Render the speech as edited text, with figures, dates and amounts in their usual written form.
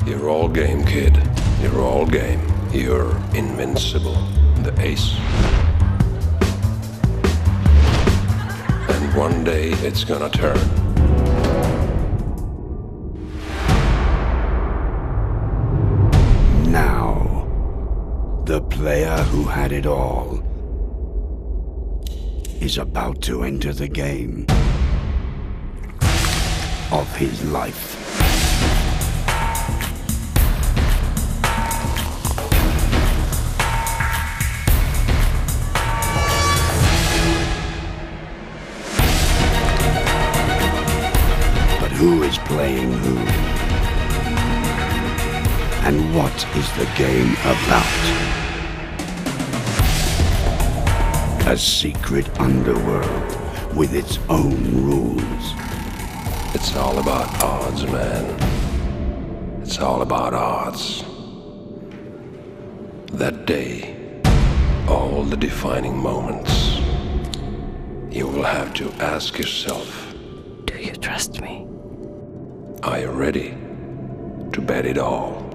You're all game, kid. You're all game. You're invincible. The ace. And one day it's gonna turn. Now, the player who had it all is about to enter the game of his life. But who is playing who? And what is the game about? A secret underworld with its own rules. It's all about odds, man. It's all about odds. That day, all the defining moments, you will have to ask yourself, do you trust me? are you ready to bet it all?